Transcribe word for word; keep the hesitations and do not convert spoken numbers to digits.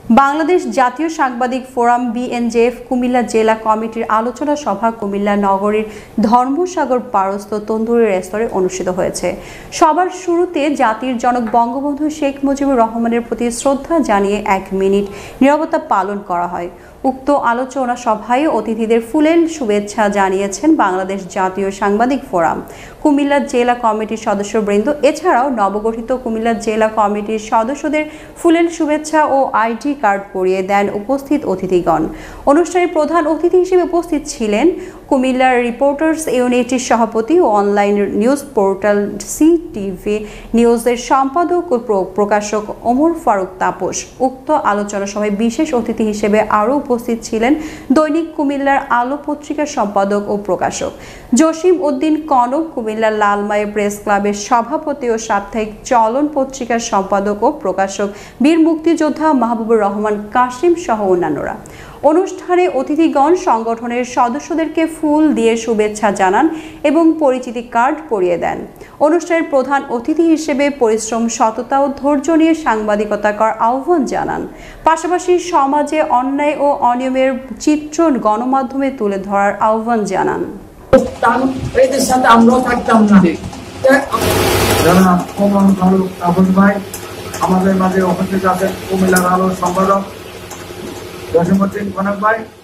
বাংলাদেশ জাতীয় সাংবাদিক ফোরাম বিএনজেএফ কুমিল্লা জেলা কমিটির আলোচনা সভা কুমিল্লা নগরীর ধর্মসাগর পারস্থ তন্দুরি রেস্তোরাঁয় অনুষ্ঠিত হয়েছে। সবার শুরুতে জাতির জনক বঙ্গবন্ধু শেখ মুজিবুর রহমানের প্রতি শ্রদ্ধা জানিয়ে এক মিনিট নীরবতা পালন করা হয়। উক্ত আলোচনা সভায় অতিথিদের ফুলেল শুভেচ্ছা জানিয়েছেন বাংলাদেশ জাতীয় সাংবাদিক ফোরাম কুমিল্লা জেলা কমিটির সদস্যবৃন্দ। এছাড়াও নবগঠিত কুমিল্লা জেলা কমিটির সদস্যদের ফুলেল শুভেচ্ছা ও আইডি কার্ড পরিয়ে দেন উপস্থিত অতিথিগণ। অনুষ্ঠানে প্রধান অতিথি হিসেবে উপস্থিত ছিলেন কুমিল্লার রিপোর্টার্স ইউনিটির সভাপতি ও online news portal C TV নিউজের সম্পাদক ও প্রকাশক ওমর ফারুক তাপস। উক্ত আলোচনা সভায় বিশেষ অতিথি হিসেবে আরও উপস্থিত ছিলেন দৈনিক কুমিল্লার আলো পত্রিকার সম্পাদক ও প্রকাশক জসিম উদ্দিন কনক, কুমিল্লার লালমাই প্রেস ক্লাবের সভাপতি ও সাপ্তাহিক চলন পত্রিকার সম্পাদক ও প্রকাশক বীর মুক্তিযোদ্ধা মাহবুবুর রহমান কাশিম সহ অন্যান্যরা। অনুষ্ঠানে অতিথিগণ সংগঠনের সদস্যদেরকে ফুল দিয়ে শুভেচ্ছা জানান এবং পরিচিতি কার্ড পরিয়ে দেন। অনুষ্ঠানের প্রধান অতিথি হিসেবে পরিশ্রম, সততা ও ধৈর্য নিয়ে সাংবাদিকতা করার আহ্বান জানান। পাশাপাশি সমাজে অন্যায় ও অনিয়মের চিত্র গণমাধ্যমে তুলে ধরার আহ্বান জানান। আমাদের মাঝে উপস্থিত আছেন কুমিল্লার আলোর সম্পাদক জসিম উদ্দিন কনক ভাই।